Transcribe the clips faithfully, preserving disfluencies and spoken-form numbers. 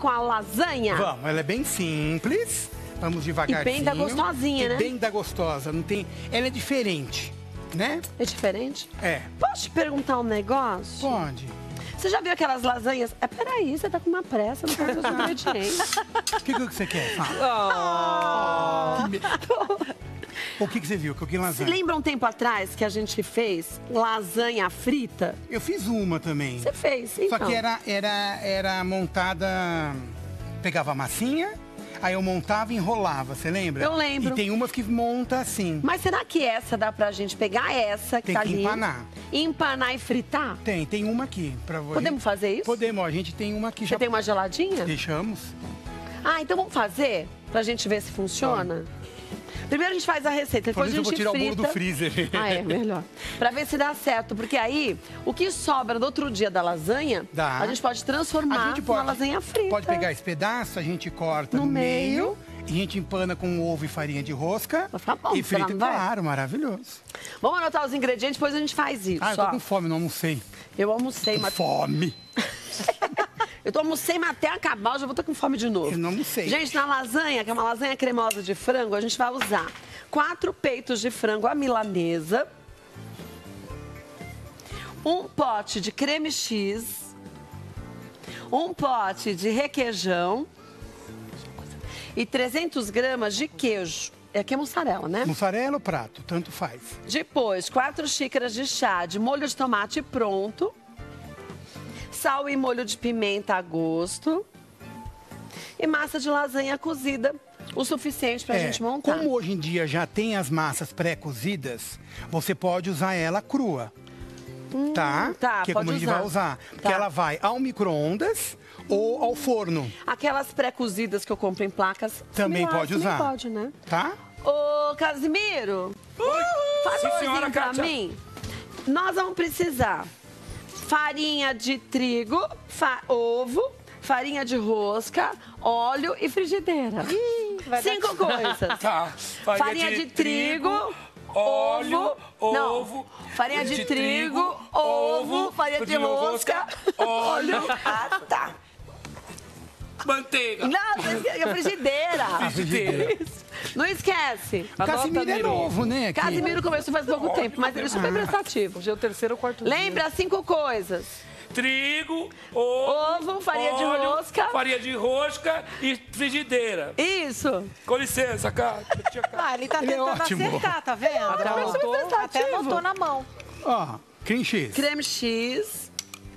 com a lasanha? Vamos, ela é bem simples. Vamos devagarzinho. E bem da gostosinha, e né? Bem da gostosa, não tem... Ela é diferente, né? É diferente? É. Posso te perguntar um negócio? Pode. Você já viu aquelas lasanhas? É, peraí, você tá com uma pressa, não pode fazer os ingredientes. O que, que você quer? Fala. Oh. Que me- O que, que você viu? Que eu quis Você lasanha. lembra um tempo atrás que a gente fez lasanha frita? Eu fiz uma também. Você fez, então. Só que era, era, era montada... Pegava a massinha, aí eu montava e enrolava, você lembra? Eu lembro. E tem umas que monta assim. Mas será que essa dá pra gente pegar essa que Tem tá que ali? empanar. Empanar e fritar? Tem, tem uma aqui. Pra você. Podemos fazer isso? Podemos, ó, a gente tem uma aqui Você já. tem uma geladinha? Deixamos. Ah, então vamos fazer? Pra gente ver se funciona? Primeiro a gente faz a receita, Por depois isso a eu vou gente tirar frita. o bolo do freezer. Ah, é, melhor. Pra ver se dá certo, porque aí o que sobra do outro dia da lasanha, Dá. a gente pode transformar A gente pode, numa lasanha frita. pode pegar esse pedaço, a gente corta No no, meio. meio, e a gente empana com ovo e farinha de rosca. Vai ficar bom, e será, frita, não vai? claro, maravilhoso. Vamos anotar os ingredientes, depois a gente faz isso. Ah, eu tô ó. com fome, não almocei. Eu almocei, Com mas... fome. Eu tô almocei, mas até acabar eu já vou estar com fome de novo. Eu não almocei. Gente, na lasanha, que é uma lasanha cremosa de frango, a gente vai usar quatro peitos de frango à milanesa, um pote de creme X, um pote de requeijão e trezentas gramas de queijo. É aqui é mussarela, né? Mussarela ou prato, tanto faz. Depois, quatro xícaras de chá de molho de tomate pronto. Sal e molho de pimenta a gosto. E massa de lasanha cozida, o suficiente pra É, gente montar. Como hoje em dia já tem as massas pré-cozidas, você pode usar ela crua. tá? tá, Que é pode como a gente usar. vai usar. Porque Tá. ela vai ao micro-ondas ou ao forno. Aquelas pré-cozidas que eu compro em placas. Também similares, pode usar. Também pode, né? Tá? Ô, Casimiro, faz Sim, um senhora, orzinho pra Kátia. mim. Nós vamos precisar farinha de trigo, fa- ovo, farinha de rosca, óleo e frigideira. vai dar- Cinco coisas. Tá. Farinha, de, trigo, óleo, ovo, ovo, não. Farinha de, trigo, ovo, farinha de rosca, óleo, Ah, tá. manteiga. Não, não esquece, é frigideira. Frigideira. Isso. Não esquece. Casimiro é Miro. novo, né? aqui. Casimiro começou faz pouco tempo, mas ele é super prestativo. Hoje é o terceiro ou quarto dia. Lembra cinco coisas. Trigo, ovo, Ovo, farinha de óleo, rosca. farinha de rosca e frigideira. Isso. Com licença, cara. Ah, ele tá Ele é tentando ótimo. acertar, tá vendo? Até mas super anotou, até prestativo. anotou na mão. Ó, cream cheese. Creme X.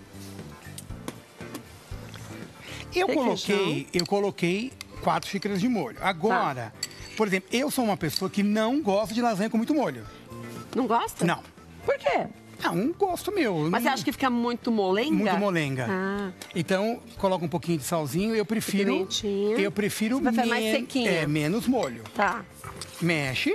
Eu Requeijão. coloquei, eu coloquei quatro xícaras de molho. Agora, por exemplo, eu sou uma pessoa que não gosta de lasanha com muito molho. Não gosta? Não. Por quê? É um gosto meu. Mas não- você acha que fica muito molenga? Muito molenga. Ah. Então, coloca um pouquinho de salzinho. Eu prefiro. Pimentinha. Eu prefiro Você prefere mais men- sequinha? É, menos molho. Tá. Mexe.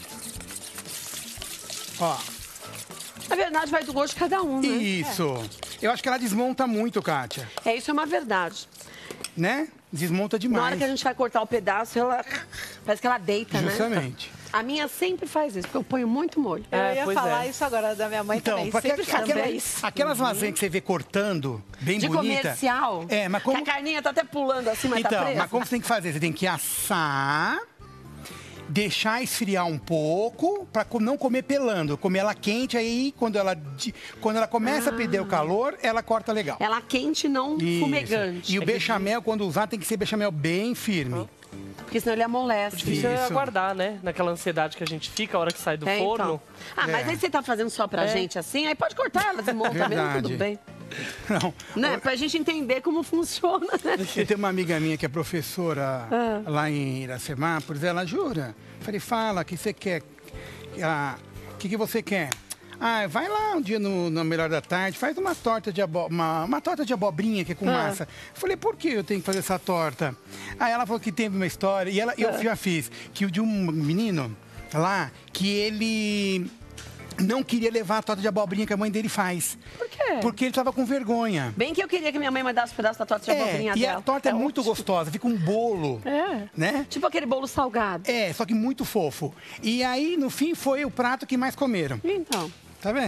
Ó, Na verdade, vai do gosto de cada um, né? isso. Eu acho que ela desmonta muito, Kátia. É, isso é uma verdade. Né? Desmonta demais. Na hora que a gente vai cortar o pedaço, ela... Parece que ela deita, né? Justamente. A minha sempre faz isso, porque eu ponho muito molho. Eu É, ia pois falar é. isso agora da minha mãe Então, também. porque Sempre aquela- faz também. isso. aquelas lasanhas que você vê cortando, bem De bonita. comercial. É, mas como... Que a carninha tá até pulando assim, mas tá Então, presa. mas como você tem que fazer? Você tem que assar, deixar esfriar um pouco, para não comer pelando. Comer ela quente, aí quando ela, di- quando ela começa a perder o calor, ela corta legal. Ela quente, não Isso. fumegante. E o bechamel, quando usar, tem que ser bechamel bem firme. Porque senão ele amolece. Difícil é Isso. aguardar, né? Naquela ansiedade que a gente fica a hora que sai do É, forno. então. Ah, mas É. aí você tá fazendo só pra É. gente assim, aí pode cortar ela, desmonta mesmo, Verdade. tudo bem. Não. Né? Pra gente entender como funciona, né? Eu tenho uma amiga minha que é professora Ah. lá em Iracemápolis, ela jura. Falei, fala, o que você quer? Ah, O que, que você quer? Ah, vai lá um dia no, no melhor da tarde, faz uma torta de abo, uma, uma torta de abobrinha que é com Ah. massa. Eu falei, por que eu tenho que fazer essa torta? Aí ela falou que teve uma história, e ela, eu Ah. já fiz, que o de um menino lá, que ele não queria levar a torta de abobrinha que a mãe dele faz. Por quê? Porque ele estava com vergonha. Bem que eu queria que minha mãe mandasse um pedaço da torta de abobrinha É, e dela. a torta é, muito ótimo. gostosa, fica um bolo, É. né? Tipo aquele bolo salgado. É, só que muito fofo. E aí, no fim, foi o prato que mais comeram. Então, Tá vendo?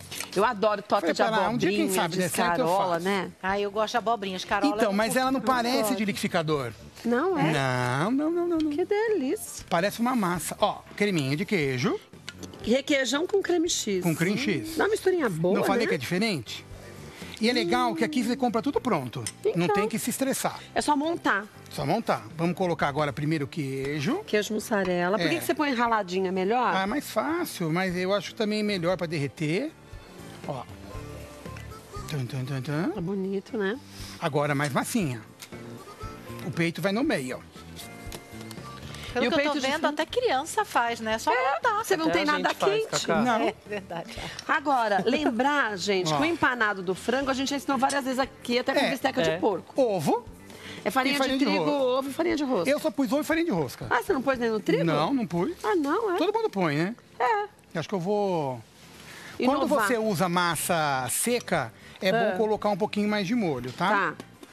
Eu adoro torta Falei de pra ela, um dia, abobrinha, quem sabe, de der certo, eu escarola, faço. né? Ah, eu gosto de abobrinhas, carola. Então, eu mas não ela não curto, parece gosto. de liquidificador. Não é? Não, não, não, não, não. Que delícia. Parece uma massa. Ó, creminho de queijo Requeijão com creme X. com cream cheese. Dá uma misturinha boa, Não falei né? que é diferente? E é legal que aqui você compra tudo pronto. Não Então. tem que se estressar. É só montar. Só montar. Vamos colocar agora primeiro o queijo. Queijo mussarela. Por que, É. que você põe raladinha melhor? Ah, é mais fácil, mas eu acho também melhor para derreter. Ó. Tum, tum, tum, tum. Tá bonito, né? Agora mais massinha. O peito vai no meio, ó. Pelo E o que eu tô peito de vendo, frango? até criança faz, né? Só montar. Você não Até tem a nada gente faz, quente. Cacá. Não. É verdade. Agora, lembrar, gente, Ó. que o empanado do frango a gente já ensinou várias vezes aqui, até com É, bisteca é. de porco. Ovo. É farinha, E farinha de de trigo, rosca. ovo e farinha de rosca. Eu só pus ovo e farinha de rosca. Ah, você não pôs nem no trigo? Não, não pus. Ah, não, é? Todo mundo põe, né? É. Acho que eu vou... Quando Inovar. você usa massa seca, é bom colocar um pouquinho mais de molho, tá? Tá.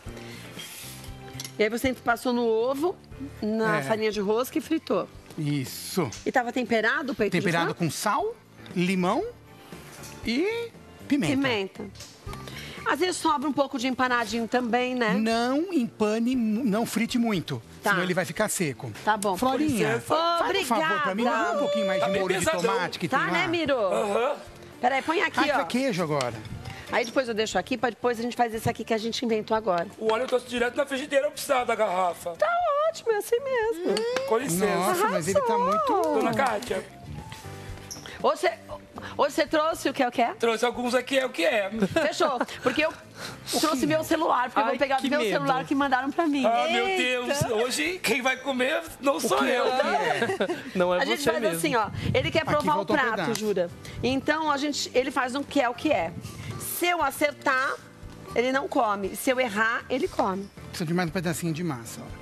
E aí você passou no ovo, na É. farinha de rosca e fritou. Isso. E tava temperado o peito Temperado de com sal, limão e pimenta. pimenta? Às vezes sobra um pouco de empanadinho também, né? Não empane, mu- não frite muito, Tá. senão ele vai ficar seco. Tá bom. Florinha, licença. faz um favor pra mim, me dá um pouquinho mais de Tá bem molho de pesadão. tomate que Tá, tem lá. né, Miro? Aham. Peraí, põe aqui, Ai, ó. foi queijo agora. Aí depois eu deixo aqui, pra depois a gente fazer isso aqui que a gente inventou agora. O óleo eu trouxe direto na frigideira, não precisava da garrafa. Tá ótimo, é assim mesmo. Com licença. Nossa, mas ele tá muito... Dona Kátia, Hoje você, hoje você trouxe o que é o que é? trouxe alguns aqui, é o que é. Fechou. Porque eu trouxe meu celular, porque eu Ai, vou pegar que meu medo. celular que mandaram pra mim. Ah, meu Deus, hoje quem vai comer não sou eu. Não é A gente você faz mesmo. assim, ó. Ele quer provar o voltou um prato, pedaço. jura? Então a gente, ele faz um que é o que é. Se eu acertar, ele não come. Se eu errar, ele come. Precisa de mais um pedacinho de massa, ó.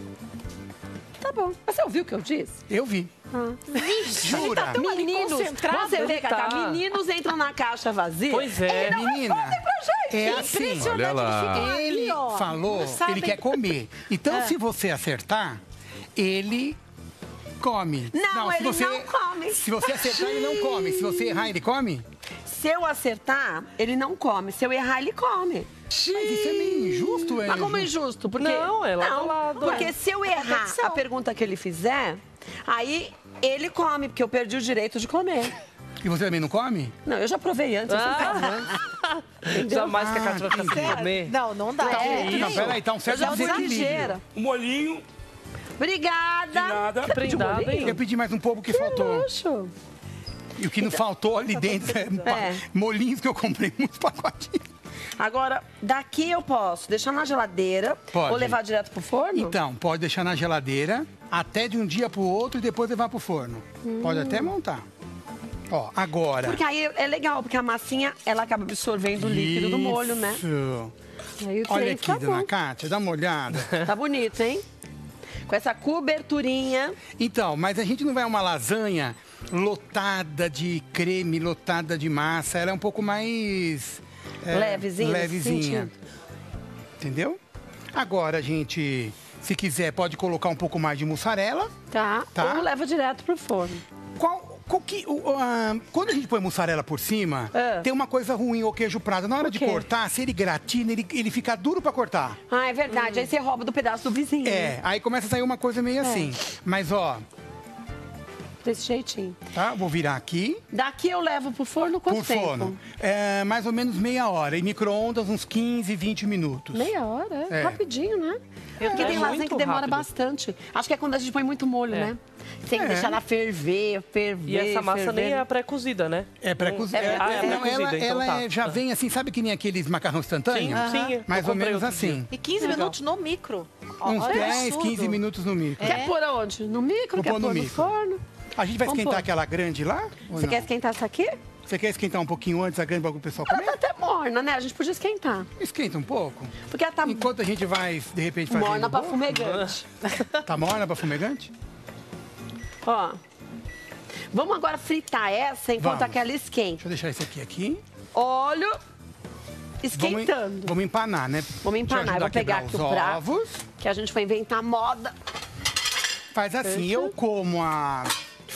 Tá bom. Mas você ouviu o que eu disse? Eu vi. Jura? tá tão ali Meninos, concentrado, você vê, ele Cacá, tá. meninos entram na caixa vazia. Pois é. Ele não Menina, respondem pra gente. é assim. Olha lá. Ele ó. falou Não que sabem- ele quer comer. Então, É. se você acertar, ele come. Não, se ele você, não come. Se você acertar, ele não come. Se você errar, ele come? Se eu acertar, ele não come. Se eu errar, ele come. Mas isso é meio injusto, é? Mas como é injusto? Porque, Não, é lado a não, lado, porque é. se eu errar Competição. a pergunta que ele fizer, aí ele come, porque eu perdi o direito de comer. E você também não come? Não, eu já provei antes, eu sempre provo antes. Jamais que a Cátia vai ficar sem comer. Não, não dá. É. Não, peraí, tá um Eu certo já fui desequilíbrio. ligeira. Um molhinho, Obrigada. de nada. Você pediu Prendada, bolinho? hein? Eu pedi mais um pouco que faltou. Luxo. E o que não faltou ali dentro é, pa- É. molinhos que eu comprei muitos pacotinhos. Agora, daqui eu posso deixar na geladeira Pode. ou levar direto pro forno? Então, pode deixar na geladeira até de um dia pro outro e depois levar pro forno. Pode até montar. Ó, agora. Porque aí é legal, porque a massinha, ela acaba absorvendo o líquido do molho, né? Isso. Aí o Olha trem aqui, fica dona bom. Kátia, dá uma olhada. Tá bonito, hein? Com essa coberturinha. Então, mas a gente não vai uma lasanha lotada de creme, lotada de massa. Ela é um pouco mais... é, Levezinha, nesse Levezinha. sentido. Entendeu? Agora, a gente, se quiser, pode colocar um pouco mais de mussarela. Tá? Tá. Ou leva direto pro forno. Qual, qual que, o- ah, quando a gente põe mussarela por cima, É. tem uma coisa ruim, o queijo prado. Na hora O de quê? cortar, se ele gratina, ele, ele fica duro pra cortar. Ah, é verdade. Aí você rouba do pedaço do vizinho. É, aí começa a sair uma coisa meio assim. Mas, ó, Desse jeitinho. tá? Vou virar aqui. Daqui eu levo pro forno quanto Por tempo? forno. É, mais ou menos meia hora. E micro-ondas, uns quinze, vinte minutos. Meia hora, é. É. Rapidinho, né? Porque É tem lasanha muito que demora rápido. bastante. Acho que é quando a gente põe muito molho, É. né? Tem que É. deixar ela ferver, ferver, E essa massa ferver. nem é pré-cozida, né? É pré-cozida. É pré-cozida. É, Ah, é não, pré-cozida, ela então ela tá. é- já vem assim, sabe que nem aqueles macarrão instantâneo? Sim, sim. eu Mais ou comprei menos outro dia. assim. E quinze Legal. minutos no micro. Ó, Uns olha que dez, absurdo. quinze minutos no micro. Quer pôr aonde? No micro? Vou Quer pôr no pôr no micro. forno? A gente vai Vamos esquentar pôr. aquela grande lá? ou Você não? quer esquentar essa aqui? Você quer esquentar um pouquinho antes a grande para o pessoal Ela comer? tá até morna, né? A gente podia esquentar. Esquenta um pouco. Porque ela tá Enquanto a gente vai, de repente, fazer. morna pra fumegante. Tá morna pra fumegante? Ó. Vamos agora fritar essa enquanto Vamos. aquela esquenta. Deixa eu deixar esse aqui aqui. Óleo Vamos, esquentando. vamos empanar, né? Vamos empanar. Deixa Eu vou ajudar a pegar quebrar aqui os o prato. ovos. Que a gente foi inventar moda. Faz assim, eu como a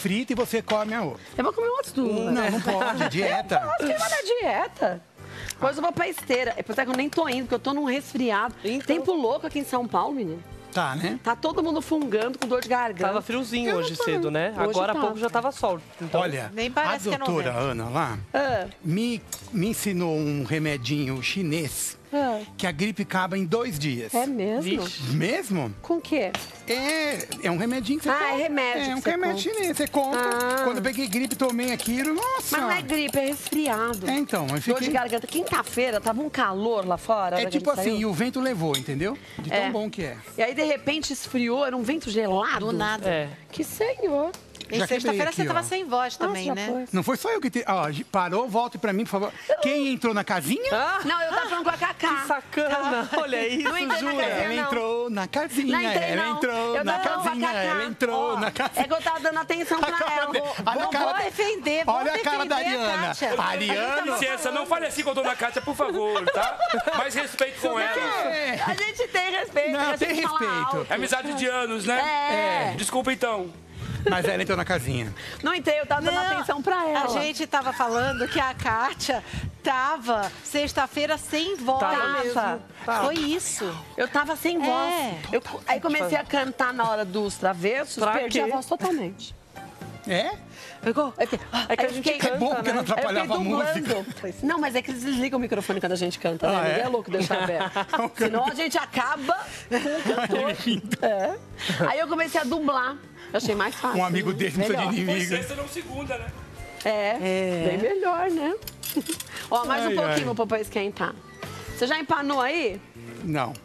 frita e você come a outra. Eu vou comer um outro tudo. Não, não pode, dieta. Nossa, que vai dar dieta. Depois eu vou pra esteira. Apesar que eu nem tô indo, porque eu tô num resfriado. Então. Tempo louco aqui em São Paulo, menino. Tá, né? Tá todo mundo fungando com dor de garganta. Tava friozinho Eu hoje não tô, cedo, né? Hoje Agora há tá. pouco já tava sol. Então, Olha, Nem a parece que é doutora novembro. Ana lá Ah, me, me ensinou um remedinho chinês ah, que a gripe acaba em dois dias. é mesmo? Vixe. Mesmo? Com o quê? É, é um remedinho que você Ah, compra. é remédio É que um você remédio compra. chinês. Você compra. Ah. Quando eu peguei gripe, tomei aquilo. Nossa! Mas não é gripe, é resfriado. É, então, eu Dor de fiquei... garganta. Quinta-feira tava um calor lá fora. a É hora que a tipo gente assim, saiu. e o vento levou, entendeu? De tão É. bom que é. E aí, de repente, esfriou, era um vento gelado. Do nada. É. Que senhor. Em Já quebrei sexta-feira aqui, você tava ó. sem voz também, Nossa, já né? foi. Não foi só eu que... Te... Ó, parou, volte pra mim, por favor. Quem entrou na casinha? Ah, Não, eu tava falando com a Cacá. que sacana. Olha isso, Não entrei na jura. casinha. Ela não. entrou na casinha, Não entrei, ela não. entrou Eu na não, a casinha, Cacá. ela entrou Ó, na casinha. É que eu tava dando atenção pra cara ela. dele. Olha a Vou, cara vou da- defender, vou Olha a cara da defender a Ariana. Kátia. A Ariana... Licença, não fale assim com a dona Kátia, por favor, tá? Mais respeito com ela. É. A gente tem respeito. Não, a gente tem fala respeito. alto. É amizade de anos, né? É. Desculpa então. Mas ela entrou na casinha. Não entrei, eu tava dando Não, atenção pra ela. A gente tava falando que a Kátia tava sexta-feira sem voz. Tava mesmo. Tava. Foi isso. Eu tava sem voz. É. Eu- aí comecei a cantar na hora dos travessos, Pra perdi quê? a voz totalmente. É? Pegou? Aí fiquei- É que aí a eu gente fiquei- canta, É bom porque né? não Aí eu fiquei atrapalhava a música. dublando. Não, mas é que eles desligam o microfone quando a gente canta, né? Ah, é? Ninguém é louco deixar aberto. Senão a gente acaba com o cantor. É. Aí eu comecei a dublar. Eu achei mais fácil. Um amigo né? desse não precisa de Melhor. Foi inimigo. sexta, não segunda, né? É, bem melhor, né? Ó, mais um Ai, pouquinho ai. pro papai esquentar. Você já empanou aí? Não.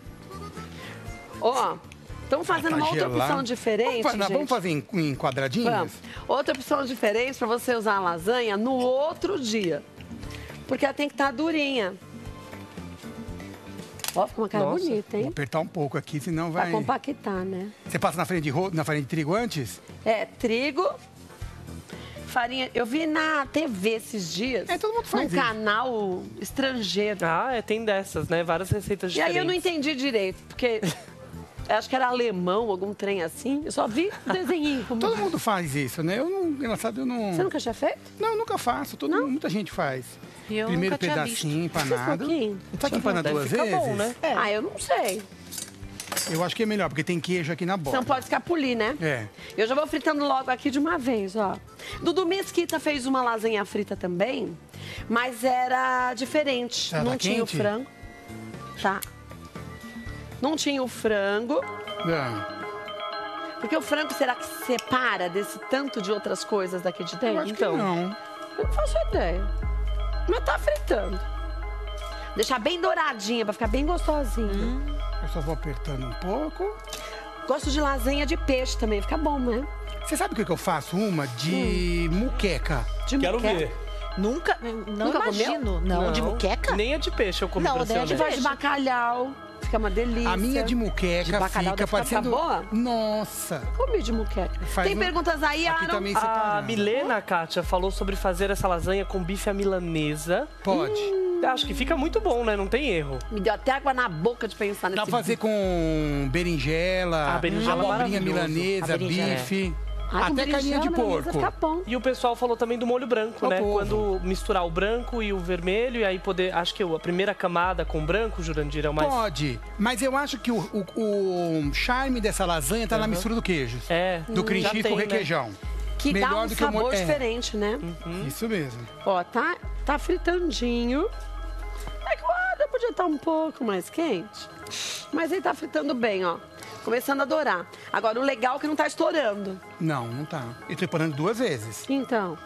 Ó, estamos fazendo Tá uma outra gelado. opção diferente, Vamos, fa- gente. vamos fazer em, em quadradinhos? Vamos. Outra opção diferente para você usar a lasanha no outro dia. Porque ela tem que estar durinha. Ó, fica uma cara Nossa. bonita, Vou hein? apertar um pouco aqui, senão Pra vai... compactar, né? Você passa na farinha de, ro... na farinha de trigo antes? É, trigo, farinha... Eu vi na T V esses dias. É, todo mundo faz num isso. canal estrangeiro. Ah, é, tem dessas, né? Várias receitas E diferentes. aí eu não entendi direito, porque... eu acho que era alemão, algum trem assim. Eu só vi o desenhinho. Como... Todo mundo faz isso, né? Eu não... Engraçado, eu não... Você nunca tinha feito? Não, eu nunca faço. Todo... Muita gente faz. Eu Primeiro nunca tinha pedacinho, empanado. pouquinho. Não tá que empana Deve duas ficar vezes? bom, né? Ah, eu não sei. Eu acho que é melhor, porque tem queijo aqui na Você borda. não pode escapulir, né? É. Eu já vou fritando logo aqui de uma vez, ó. Dudu Mesquita fez uma lasanha frita também, mas era diferente. Ah, não tá tinha quente? o frango. Tá. Não tinha o frango. É. Porque o frango, será que separa desse tanto de outras coisas daqui de Eu dentro? acho Então. que não. Eu não faço ideia. Mas tá fritando. Deixar bem douradinha, pra ficar bem gostosinho. Eu só vou apertando um pouco. Gosto de lasanha de peixe também, fica bom, né? Você sabe o que que eu faço? Uma de muqueca. De Quero muqueca. ver. Nunca, não Nunca imagino. Não, de muqueca? Nem a de peixe eu comi Não, pra nem ser a de Eu honesto. gosto de bacalhau, fica uma delícia. A minha de muqueca De bacalhau fica deve ficar parecendo... boa? Nossa! Comi de muqueca. Faz Tem um- perguntas aí, Aqui Aaron? também A separado. Milena, Kátia, falou sobre fazer essa lasanha com bife à milanesa. Pode. Acho que fica muito bom, né? Não tem erro. Me deu até água na boca de pensar nesse Dá pra fazer com berinjela, Ah, berinjela abobrinha maravilhoso. milanesa, A berinjela, bife, Ai, com até carinha de berinjela na mesa porco. Fica bom. E o pessoal falou também do molho branco, Ó, né? povo. Quando misturar o branco e o vermelho, e aí poder. Acho que a primeira camada com branco, Jurandir, é o mais. Pode, mas eu acho que o, o- o charme dessa lasanha tá na mistura do queijo. É. Do cream já cheese tem, com né? requeijão. Que dá Melhor um do que o molho- sabor é. diferente, né? Isso mesmo. Ó, tá, tá fritandinho. É que o ar podia estar um pouco mais quente. Mas ele tá fritando bem, ó. Começando a dourar. Agora, o legal é que não tá estourando. Não, não tá. Eu tô empanando duas vezes. Então,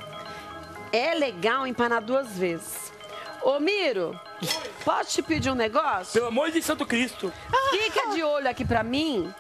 é legal empanar duas vezes. Ô, Miro, posso te pedir um negócio? Pelo amor de Santo Cristo. Fica de olho aqui pra mim.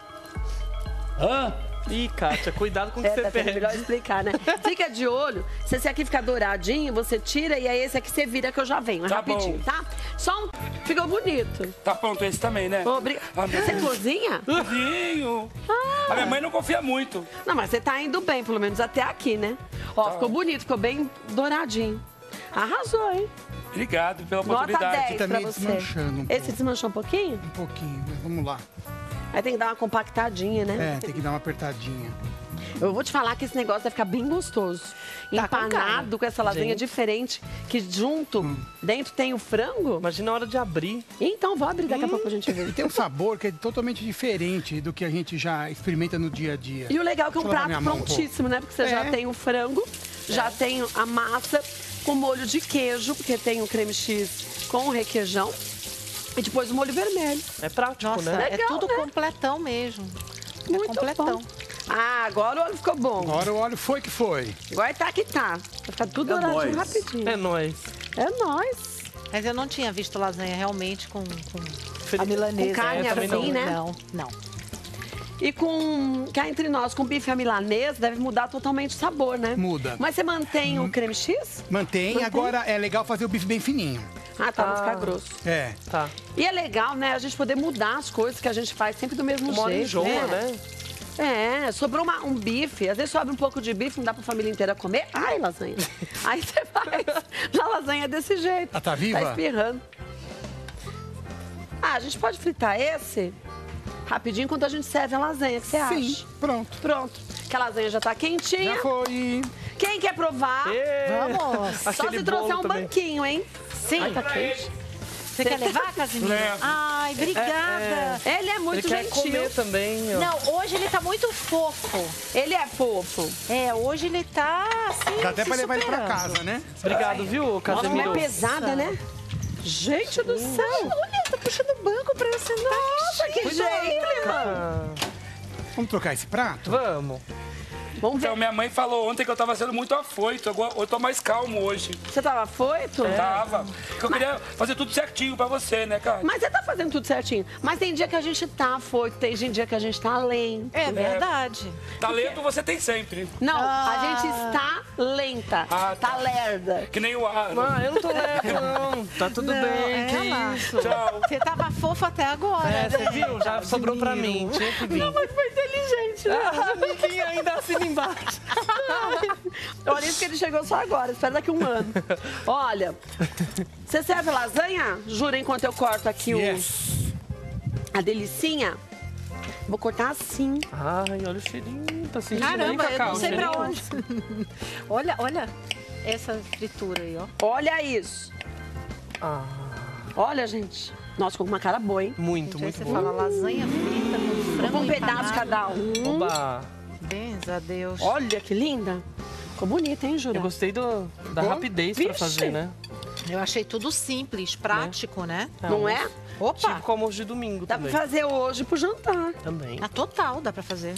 Hã? Ih, Kátia, cuidado com o que É, você tá sendo melhor perde. explicar, né? Fica de olho. Se esse aqui ficar douradinho, você tira e aí esse aqui você vira que eu já venho. É Tá rapidinho, bom. tá? Só um... Ficou bonito. Tá pronto esse também, né? Obrigada. Ah, meu Você Deus. cozinha? Cozinho. A minha mãe não confia muito. Não, mas você tá indo bem, pelo menos até aqui, né? Ó, Tá. ficou bonito, ficou bem douradinho. Arrasou, hein? Obrigado pela Nota oportunidade. dez Tá pra meio você. desmanchando um Esse pouco. desmanchou um pouquinho? Um pouquinho, mas vamos lá. Aí tem que dar uma compactadinha, né? É, tem que dar uma apertadinha. Eu vou te falar que esse negócio vai ficar bem gostoso. Tá com Empanado com essa lasanha Gente. diferente, que junto, dentro tem o frango. Imagina a hora de abrir. Então, vou abrir daqui a pouco pra gente ver. E tem um sabor que é totalmente diferente do que a gente já experimenta no dia a dia. E o legal é que é um Deixa eu lavar prato minha mão um pouco. prontíssimo, né? Porque você já É. tem o frango, já tem a massa com molho de queijo, porque tem o creme X com o requeijão. E depois o molho vermelho. É prático, Nossa, né? é Legal, tudo né? completão mesmo. Muito é completão. bom. Ah, agora o óleo ficou bom. Agora o óleo foi que foi. Agora tá que tá. Vai ficar tudo É douradinho nóis. rapidinho. É nóis. É nóis. Mas eu não tinha visto lasanha realmente com, com A milanesa. Com carne É, também assim, não. né? Não, não. E com, cá entre nós, com bife à milanesa, deve mudar totalmente o sabor, né? Muda. Mas você mantém o creme X? Mantém. Mantém. Agora é legal fazer o bife bem fininho. Ah, tá, vai Ah. ficar grosso. É. Tá. E é legal, né, a gente poder mudar as coisas que a gente faz sempre do mesmo Uma hora jeito. enjoa, né? É, sobrou uma- um bife, às vezes sobra um pouco de bife, não dá pra família inteira comer. Ai, lasanha. Aí você faz a lasanha desse jeito. Ah, tá viva? Tá espirrando. Ah, a gente pode fritar esse rapidinho enquanto a gente serve a lasanha, o que você Sim, acha? pronto. Pronto. Que a lasanha já tá quentinha. Já foi. Quem quer provar? Vamos. Só Aquele se trouxer bolo um também. banquinho, hein? Sim. Ai, tá quente. Você quer levar, Casimiro? Levo. Ai, obrigada. Ele é muito Ele quer gentil. comer também, ó. Não, hoje ele tá muito fofo. Ele é fofo. É, hoje ele tá assim. Dá até se pra levar ele pra superando. casa, né? Obrigado, viu, Nossa, como Casemiro? é pesada, né? Gente do céu. Olha, tá puxando o banco pra eu sentar. Nossa, que Coisa jeito, mano. Ah, Vamos trocar esse prato? vamos. Vamos ver. Então, minha mãe falou ontem que eu tava sendo muito afoito. Agora eu tô mais calmo hoje. Você tava afoito? Tava. Porque eu queria fazer tudo certinho pra você, né, cara? Mas você tá fazendo tudo certinho. Mas tem dia que a gente tá afoito, tem dia que a gente tá lento. É verdade. Talento você tem sempre. Não, Ah. a gente está lenta. Ah, tá lerda. Que nem o ar. Ah, eu não tô leve, não. Tá tudo Não, bem, que ela. isso. Tchau. Você tava fofo até agora. É, né? você viu? Já sobrou pra mim. Tinha que vir. Mas foi inteligente, né? Ah, amiguinha ainda assina embaixo. Olha isso que ele chegou só agora, espera daqui um ano. Olha, você serve lasanha? Jura, enquanto eu corto aqui Yes. o, a delicinha? Vou cortar assim. Ai, olha o cheirinho. Tá sentindo aí, Caramba, eu Cacau? não sei pra Cheirinho? onde. Olha, olha essa fritura aí, ó. Olha isso. Ah, Olha, gente. Nossa, ficou com uma cara boa, hein? muito, Gente, aí muito você bom. fala lasanha frita com frango Um pedaço empanado. cada um. Oba! Benza a Deus. Olha que linda. Ficou bonita, hein, Jura? Eu gostei do, da Bom? rapidez pra Vixe. fazer, né? Eu achei tudo simples, prático, né? Não é? Opa! Tipo como almoço de domingo Dá também. pra fazer hoje pro jantar. Também. Ah, total dá pra fazer.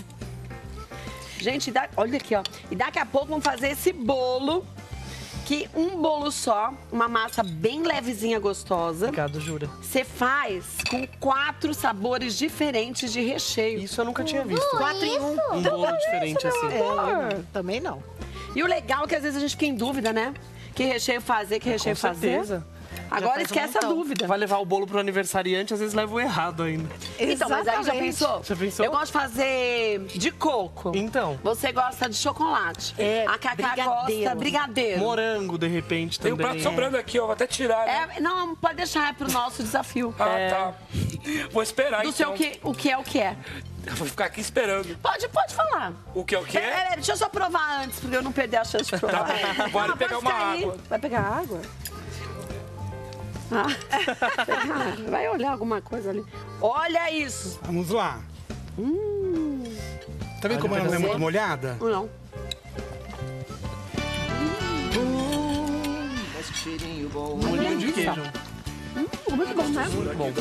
Gente, dá- olha aqui, ó. E daqui a pouco vamos fazer esse bolo. Que um bolo só, uma massa bem levezinha, gostosa. Obrigado, Jura. Você faz com quatro sabores diferentes de recheio. Isso eu nunca tinha visto. Quatro em um. Um bolo diferente assim. É, também não. E o legal é que às vezes a gente fica em dúvida, né? Que recheio fazer, que recheio Com fazer. certeza. Agora faz um esquece a montão. dúvida. Vai levar o bolo pro aniversariante, às vezes leva o errado ainda. Então, mas aí já Exatamente. pensou? Já pensou? Eu gosto de fazer de coco. Então, Você gosta de chocolate. É, A Cacá brigadeiro. gosta brigadeiro. morango, de repente, Tem um também. prato sobrando aqui, ó. Vou até tirar, né? É, não, pode deixar, é pro nosso desafio. Ah, É. tá. Vou esperar, Do então. seu que, o que é o que é. Eu vou ficar aqui esperando. Pode, pode falar. O que é o que Pera, é? pera, deixa eu só provar antes, porque eu não perder a chance de provar. Tá bom, pode Ah, pegar pode uma ficar aí. água. Vai pegar água? Ah, pegar água. Vai olhar alguma coisa ali. Olha isso. Vamos lá. Tá vendo como ela não é muito molhada? Não. Molhinho de queijo. Muito bom, né? Muito bom.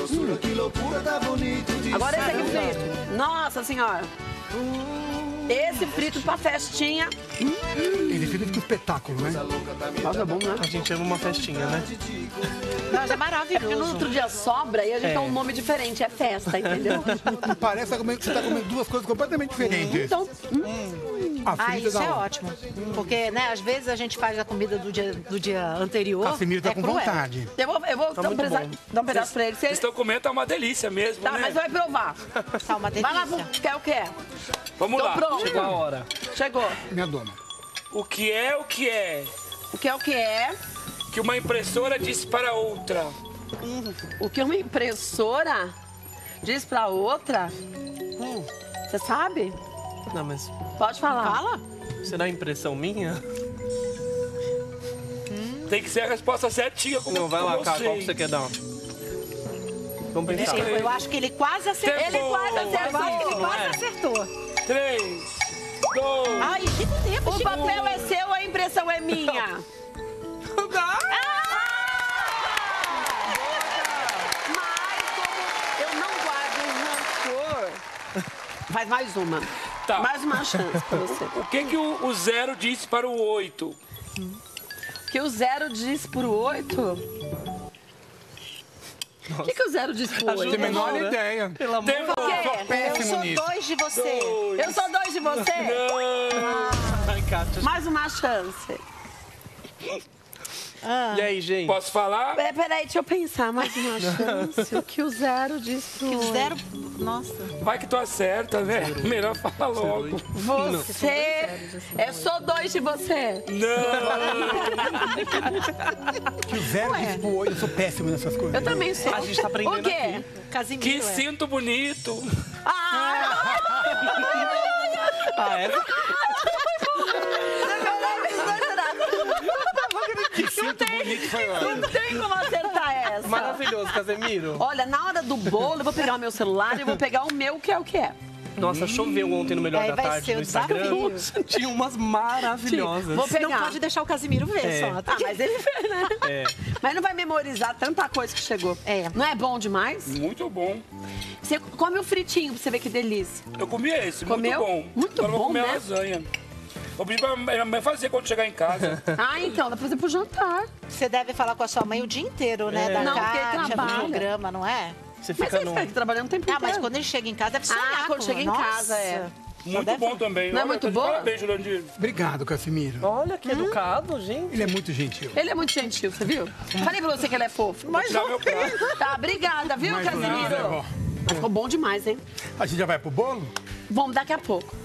Agora esse aqui frito. Nossa senhora. Esse frito pra festinha. Ele fica com espetáculo, né? Nossa, é bom, né? A gente ama uma festinha, né? Não, é Porque no maravilhoso. outro dia sobra e a gente É. dá um nome diferente. É festa, entendeu? Parece que tá comendo- você tá comendo duas coisas completamente diferentes. Então, A Ah, frita isso da é hora. ótimo. Porque, né, às vezes a gente faz a comida do dia, do dia anterior. Casimiro tá é com cruel. vontade. eu vou, eu vou dar, um muito pesa- bom. dar um pedaço pra ele. Vocês Você... estão comendo, tá uma delícia mesmo, Tá, né? mas vai provar. Tá uma Vai lá, delícia. quer o que é? Vamos Tô lá. pronto. Chegou a hora. Chegou. Minha dona. O que é o que é O que é o que é? que uma impressora disse para outra? O que uma impressora diz pra outra? Você sabe? Não, mas Pode falar. Fala. será impressão minha? Tem que ser a resposta certinha. Como, Não, vai lá, como eu cara, qual sei. que você quer dar? Vamos pensar. Eu, eu acho que ele quase acertou. Tempo. Ele quase acertou. Eu acho que ele quase É. acertou. Três, dois... Ai, que tempo, O gente. papel é seu, a impressão é minha. Mas como eu não guardo rancor... Faz mais uma. Tá. Mais uma chance pra você. O que, que o, o zero disse para o oito? Que o zero diz pro oito? O que, que o zero diz pro Não oito? tenho a menor Não, né? ideia. Pelo amor Tempo. Por quê? Eu Péssimo sou nisso. dois de você. Dois. Eu sou dois de você? Não. Ai, Kátia. Mais uma chance. E aí, gente? Posso falar? É, peraí, deixa eu pensar mais uma chance. O que o zero diz pro Que oito? zero... Nossa. Vai que tu acerta, né? Melhor falar logo. Você... Eu sou dois de você. Não. Que o zero diz pro olho, eu sou péssimo nessas coisas. Eu também sou. A gente tá aprendendo O quê? aqui. Casimiro, Que é. cinto bonito. Ah! Ah, é? Que cinto bonito foi lá. Não tem como acertar essa. Maravilhoso, Casemiro. Olha, na hora do bolo, eu vou pegar o meu celular e vou pegar o meu, que é o que é. Nossa, choveu ontem no Melhor Aí da vai Tarde ser no o Instagram. desafio. Tinha umas maravilhosas. Vou pegar. Não pode deixar o Casimiro ver É. só. Ah, mas ele vê, né? É. Mas não vai memorizar tanta coisa que chegou. É. Não é bom demais? Muito bom. Você come o fritinho pra você ver que delícia. Eu comi esse, Comeu? muito bom. Muito Agora eu vou bom, comer né? a lasanha. Vou pedir pra minha mãe fazer quando chegar em casa. Ah, então, dá pra fazer pro jantar. Você deve falar com a sua mãe o dia inteiro, né? É. Da Não, porque Kátia, do trabalha. programa, não é? Você Mas fica você no... fica aqui trabalhando o tempo Ah, inteiro. mas quando ele chega em casa deve sonhar Ah, quando com- chega em Nossa. casa, é. Muito deve- bom também. Não é Olha, muito tá de boa? Parabéns, Jurandir. Obrigado, Casimiro. Olha que educado, gente. Ele é muito gentil. Ele é muito gentil, você viu? Falei pra você que ele é fofo. Vou tirar meu prato. Tá, obrigada, viu, Mais ou menos, né, Casimiro? vó? Mas ficou bom demais, hein? A gente já vai pro bolo? Vamos daqui a pouco.